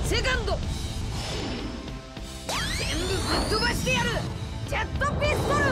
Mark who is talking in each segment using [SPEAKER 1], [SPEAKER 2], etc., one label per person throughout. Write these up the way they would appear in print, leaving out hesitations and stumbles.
[SPEAKER 1] セカンド。全部ぶっ飛ばしてやる。ジェットピストル。くらえ。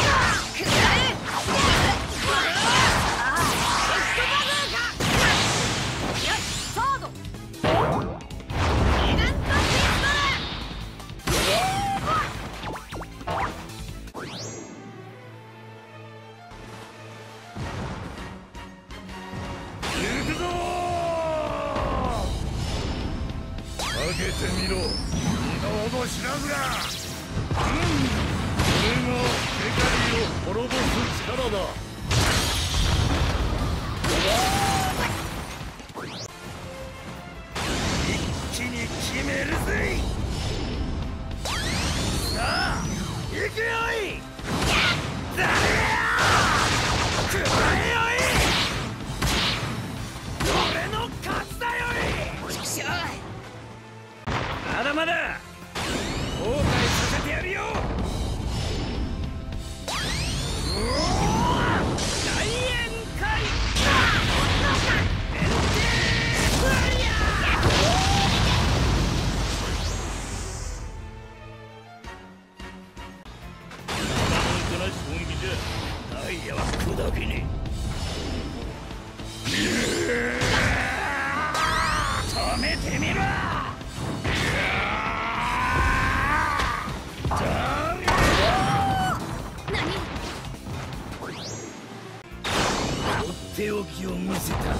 [SPEAKER 2] 手置きを見せたな。や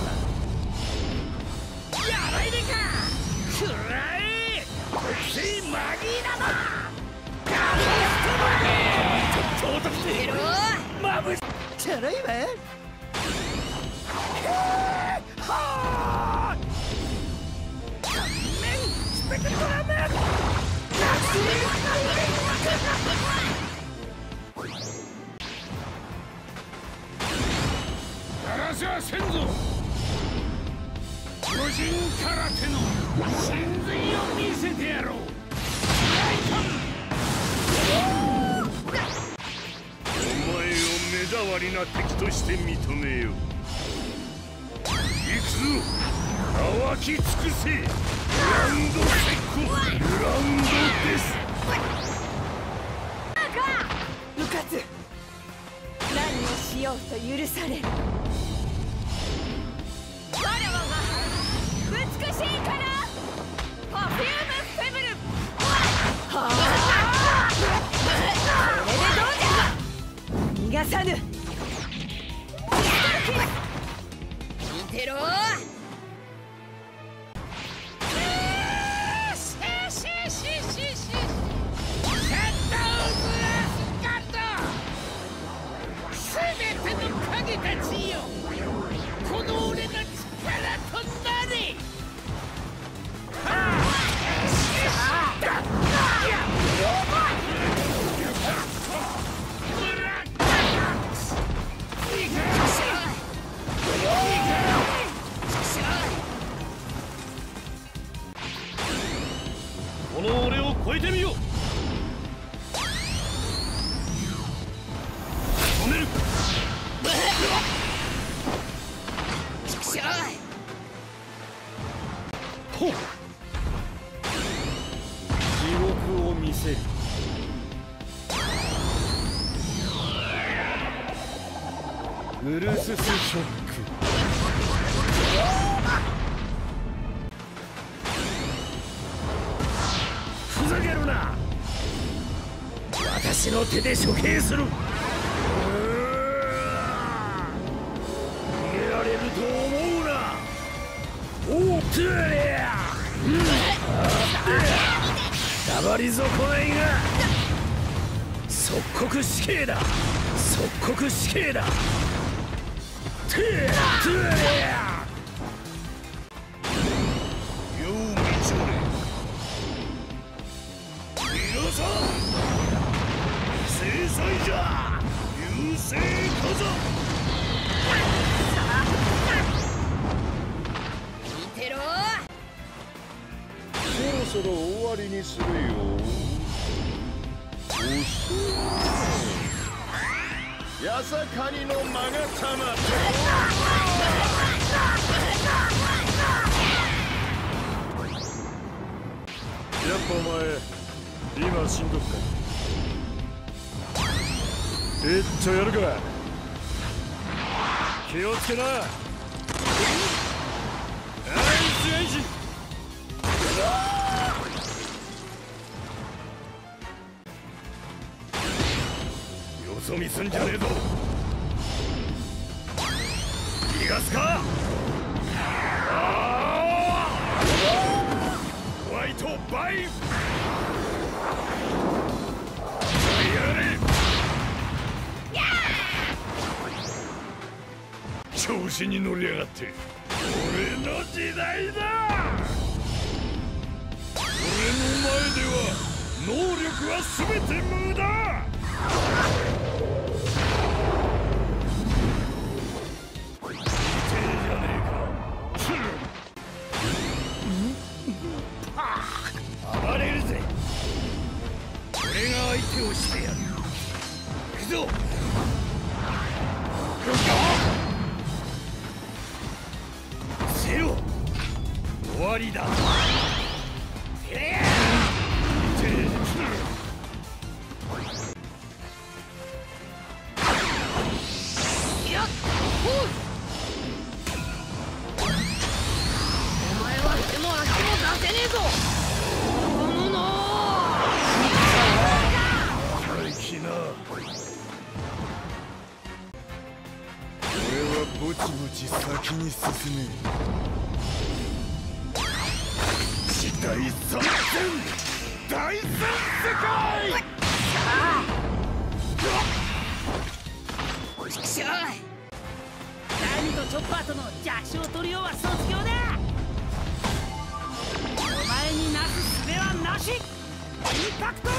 [SPEAKER 2] ばいでか。くらえ。ついマギーだな。ガブストロー。と高得点。まぶしチャラいわ。はあ。顔面スペクトラメン。じゃあ先祖、巨人空手の神髄を見せてやろう。お前を目障りな敵として認めよう。行くぞ、乾き尽くせ。グランドセッコ、グランドです。
[SPEAKER 1] うかつ何をしようと許される。我らは美しいからパフュームフェブル。はあ、これでどうじゃ。逃がさぬ。見てろ。影たちよ、この俺の力となれ。
[SPEAKER 2] この俺を超えてみよう。止める。ほう。地獄を見せる。ウルススショック。ふざけるな。私の手で処刑する。逃げられると思うな。おっとや。黙り損ないが。即刻死刑だ。即刻死刑だ。てや。よう見ちょれ。皆さん、制裁じゃ。優勢火山。
[SPEAKER 1] 見てろ。
[SPEAKER 2] そろそろ終わりにするよ。遅い。やさかにのマガタマ。
[SPEAKER 3] 前今しんどくか。一丁やるか。気をつけな。アイスエイジ。よそ見すんじゃねえぞ。逃がすか。ホワイトバイ。調子に乗りやがって。俺の時代だ。俺の前では能力は全て無駄。痛えじゃねえか。暴れるぜ。俺が相手をしてやる。行くぞ。終わりだ。
[SPEAKER 1] お前は手も足も出せねえぞ。
[SPEAKER 3] 俺はぼちぼち先に進め。第三戦第三世界。
[SPEAKER 1] ちくしょう。ダミとチョッパーとの弱小トリオは卒業だ。お前になす術はなし。インパクト。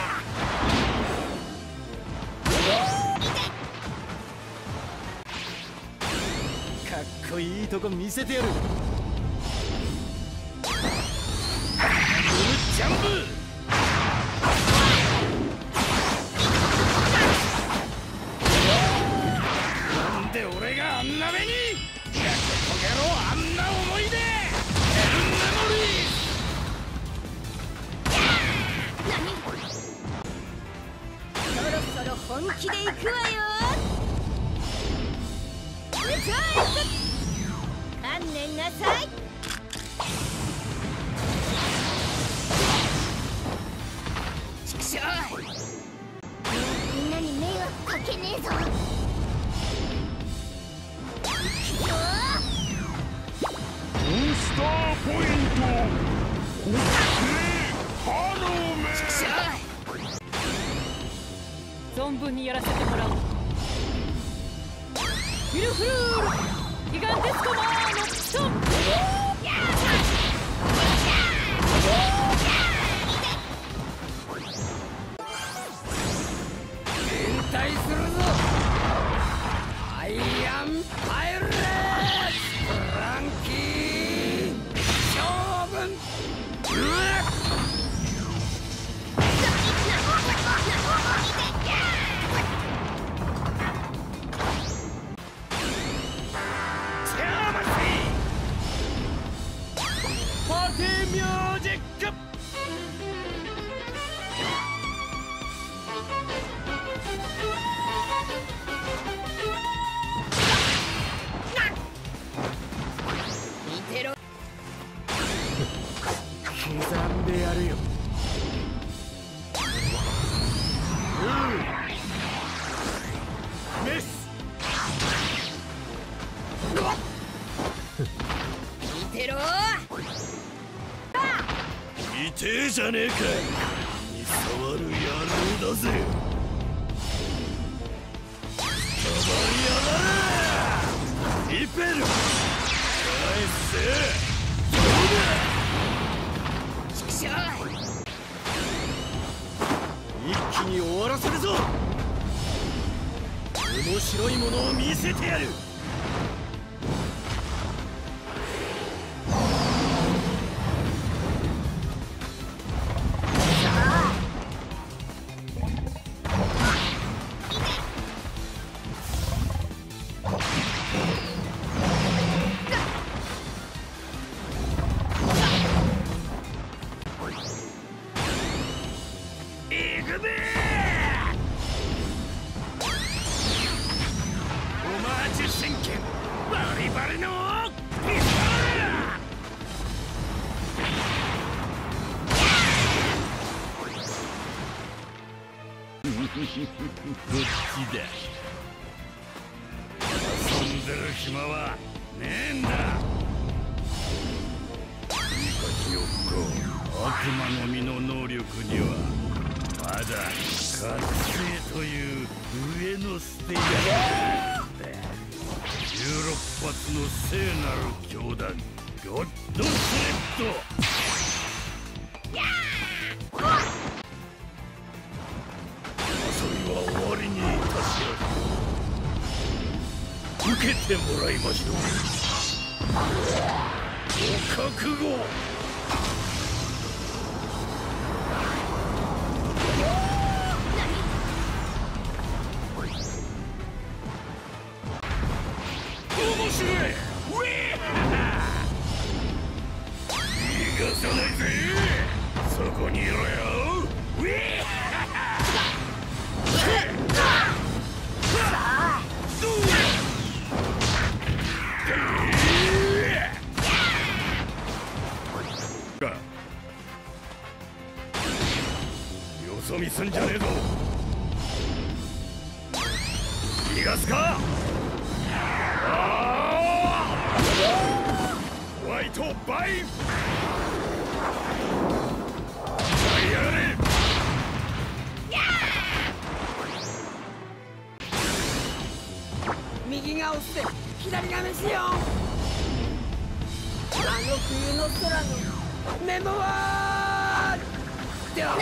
[SPEAKER 3] かっこいいとこ見せてやる。ジャンプ。なんで俺があんな目に。やけこげろ。あんな思い出。ヘブンメモリ
[SPEAKER 1] ー。そろそろ本気で行くわよ。観念なさい。みんなに迷惑かけねえぞ。
[SPEAKER 3] モンスターポイント。ハローメ
[SPEAKER 1] 存分にやらせてもらおう。フィルフルールギガンテスコマーのストップ。
[SPEAKER 2] 引退するぞ。アイアンパイレーツフランキー将軍。
[SPEAKER 3] パティミュージック。
[SPEAKER 2] 見てろ。
[SPEAKER 3] 刻んでやるよ。メス。
[SPEAKER 2] 見てろ。
[SPEAKER 3] 痛えじゃねえか。に触る野郎だぜ。たまりやがれ。リペル返せ。一気に終わらせるぞ。面白いものを見せてやる。 だ。遊んでる暇はねえんだ。いいかひよっこ、悪魔の実の能力にはまだ覚醒という上のステージがあるんだ。16発の聖なる強弾ゴッドスレッド。遊びは終わりにいたしやる。受けてもらいましょう。ご覚悟。面白い。逃がさないぜ。そこにいろよ。よそ見すんじゃねえぞ。逃がすか。ホワイトバイやがれ。
[SPEAKER 4] 右がオスで左がメシよ。あの冬の空のメモはどれ。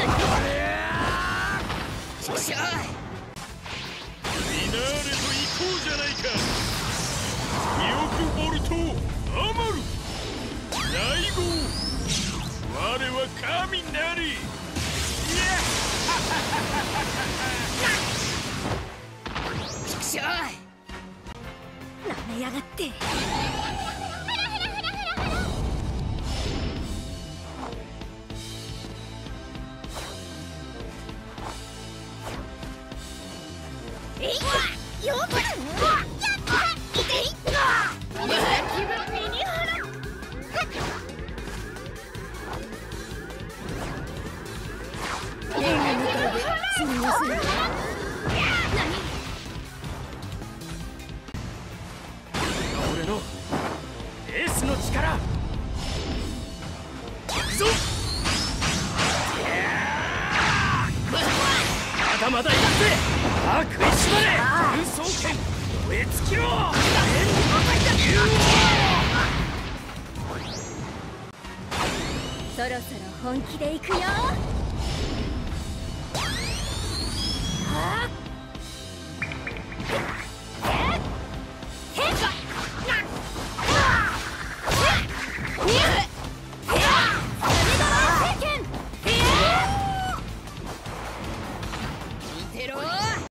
[SPEAKER 1] ちくしょう。
[SPEAKER 3] フィナーレと行こうじゃないか。記憶ボルトアマル大号我は神なり。
[SPEAKER 1] ちくしょう。なめやがって。
[SPEAKER 3] 俺のエースの力。行くぞ。まだまだいくぜ。悪意しまれ。運送権燃え尽きろ。
[SPEAKER 1] そろそろ本気で行くよ。はっ